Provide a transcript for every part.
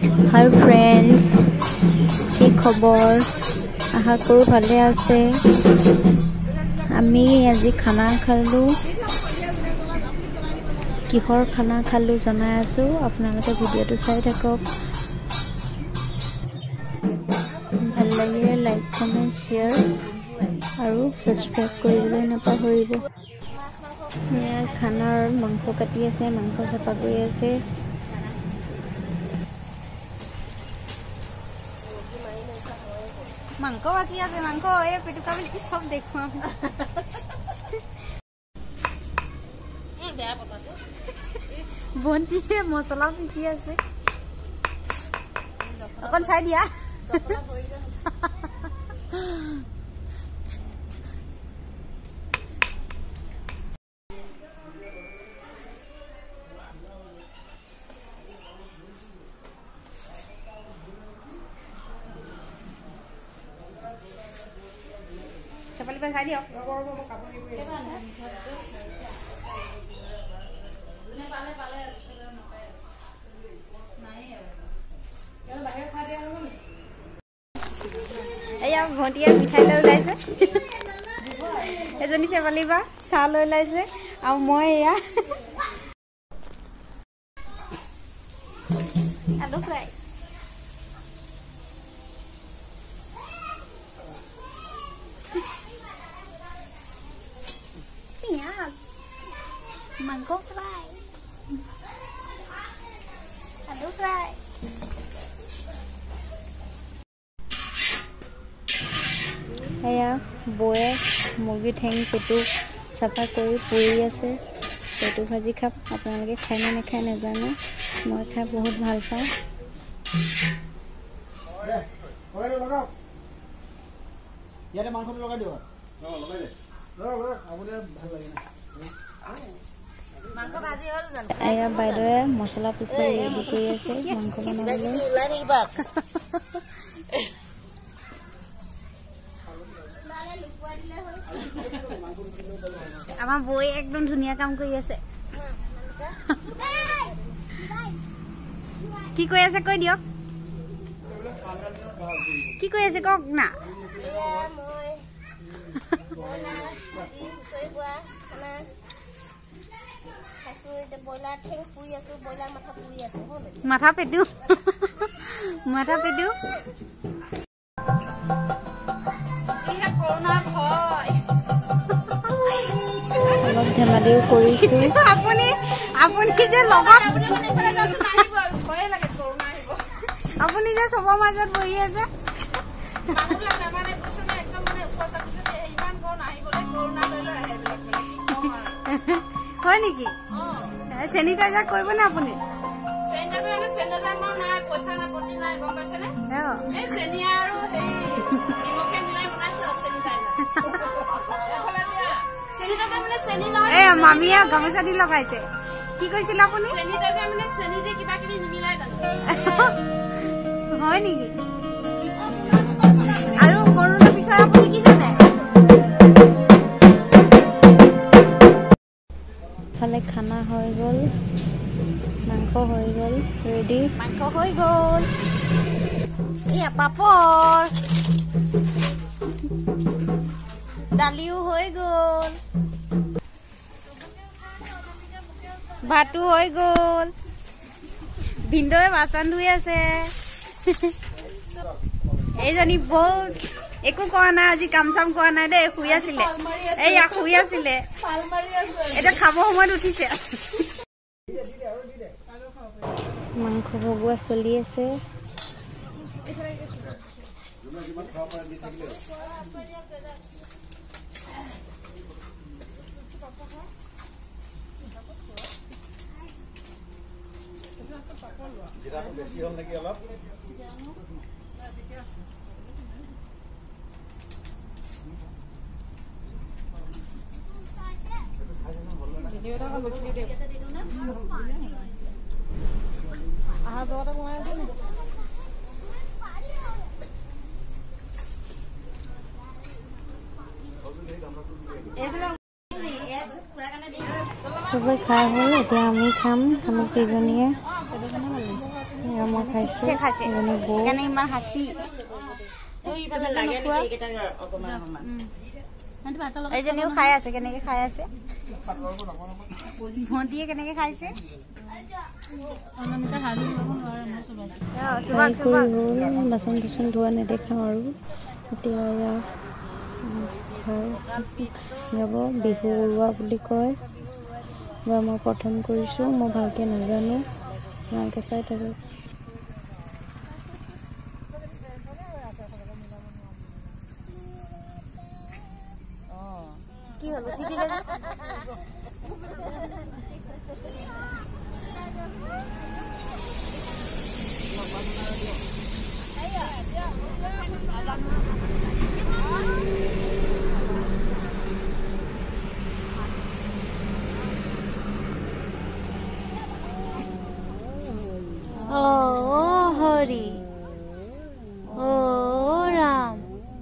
Hi friends, की खबर? आशा करूँ भाले आछे। आमी आज खाना खालू। किहर खाना खालू जनाई आछो। आपनालोके भिडिओটো चाइ थाকক। ভাল লাগিলে लाइक कमेंट शेयर और सब्सक्राइब কৰিবলৈ নাপাহৰিব। खानार मांस काटी आछे, मांस चाफा কৰি আছে। मांस बाजी आछे, मांस ए पेटुका बिल सब देखो আমি। বেয়া পতাতে বন্তিয়ে মছলা পিছি আছে। অকন চাই দিয়া। चपली पे खाई दियो। एया भोटिया मिठाई ले ओलाइसे। एजनी चपली बा चा ले ओलाइसे आ মই एया aloo fry. Yes, mango fry, aloo fry. Aya boye mugi theng petu chapa kori puri ase. Petu bhaji khap apnaloke khai na nekhai najano. Moi khai bahut bhal pao. Oye lagao. Yare mangkho lagai dibo. Lagai de. आया बायदे मसला पिसे ready কৰি আছে মাংস বনাবলৈ। আমাৰ বই একদম ধুনিয়া কাম কৰি আছে। কি কৈ আছে কৈ দিয়ক। কি কৈ আছে কক না। माथा पेटू माथा पेटू अलग धেমালি কৰিছো। আপুনি যে লগত আপুনি যে সবৰ মাজত বহি আছে। হয় নেকি? सैनिटाइजर কৰিব না আপুনি? सैनिटाइजर মোৰ নাই, পইচা না পটি নাই, গম পাইছে নে? এই চেনি আৰু এই নিমখে মিলাই বনাইছে सैनिटाइजर। এফালে দিয়া सैनिटाइजर মানে চেনি নহয়। এই মামিয়া গামছা দি লগাইছে। কি কৈছিল আপুনি? सैनिटाइजर মানে চেনি দি কিবা কিবি নিমিলাই জানো। হয় নেকি? আৰু কৰোনা বিষয়ে আপুনি কি জানে? खाना हो गल, मांस हो गल रेडी, मांस हो गल, या पापड़ दालियो हो गल, भातू हो गल, भिंदोए बासन धुई आछे। एजनी बहुत একো কোৱা নাই, আজি কাম চাম কোৱা নাই দে, শুই আছিলে। এইয়া শুই আছিলে, এটা খাব সময়ত উঠিছে। মাংস ভগোৱা চলি আছে। জিৰাটো বেছি হ'ল নেকি অলপ? সবাই খাই হ'ল, এতিয়া আমি খাম। আমি কেইজনীয়ে মই খাইছো এজনী বৌ কেনে ইমান হাতি এইজনীও খাই আছে কেনেকে খাই আছে ভণ্টিয়ে কেনেকে খাইছে বাচন বাচন ধোৱা নেদেখাওঁ আৰু এতিয়া যাব বিহু উৰুৱা বুলি কয় বা মই প্ৰথম কৰিছোঁ মই ভালকৈ নাজানো আপোনালোকে চাই থাকক কি হলো ঠিক আছে হরি ও রাম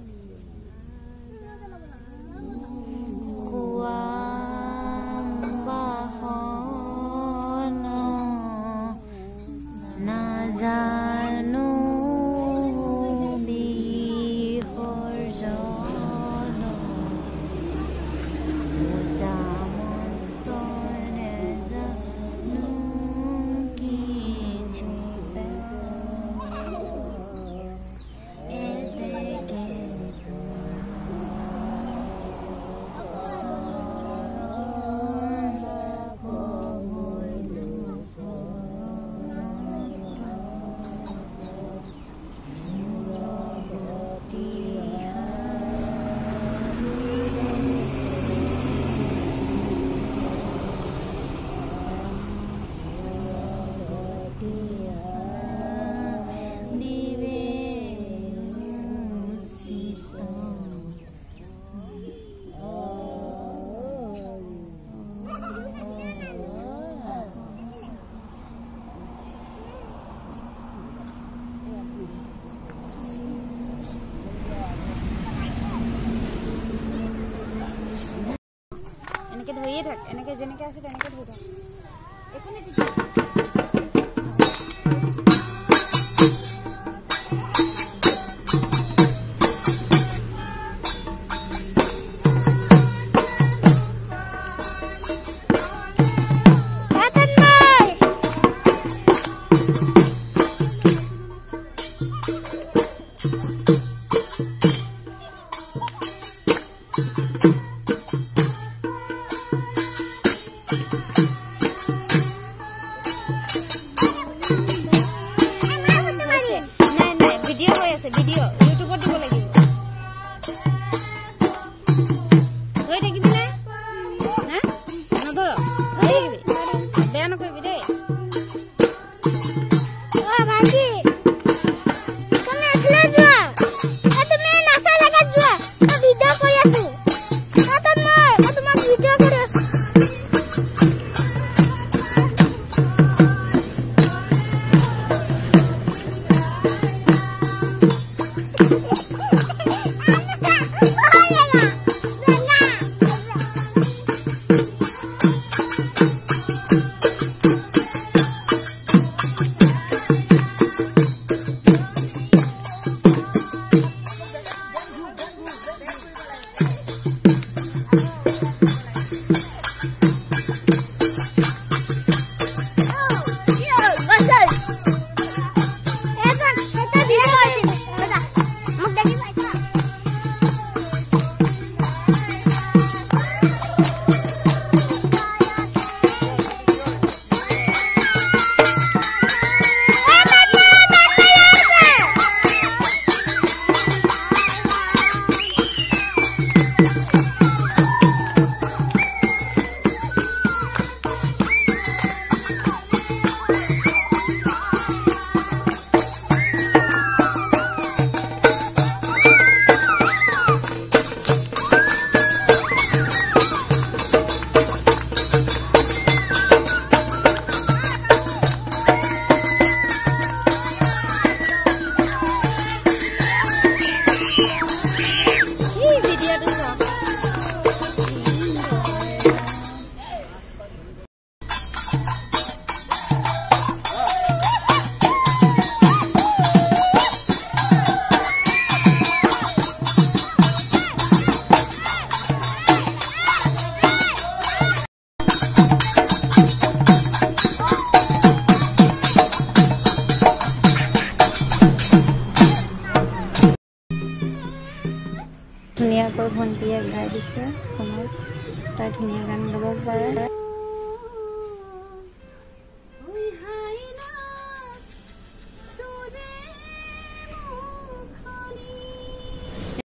এনেকে ধৰিয়ে থাক এনেকে যেনেকে আছে তেনেকে ধৰি থাক একো নিদিবি ভণ্টিয়ে গাই দিছে ফোনত তাই ধুনীয়া গান গাব পাৰে